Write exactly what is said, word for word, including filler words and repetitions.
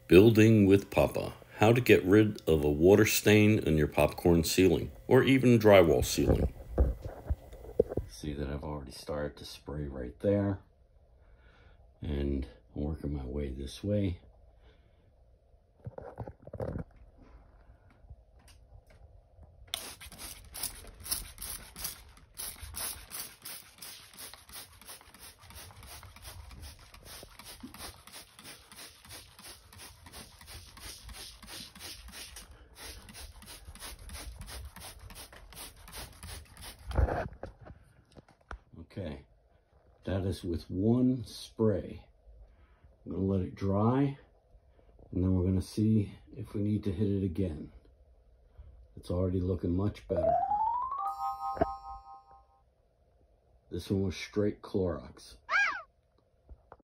Building with Papa. How to get rid of a water stain on your popcorn ceiling or even drywall ceiling. See that I've already started to spray right there. And I'm working my way this way. Okay, that is with one spray. I'm going to let it dry, and then we're going to see if we need to hit it again. It's already looking much better. This one was straight Clorox.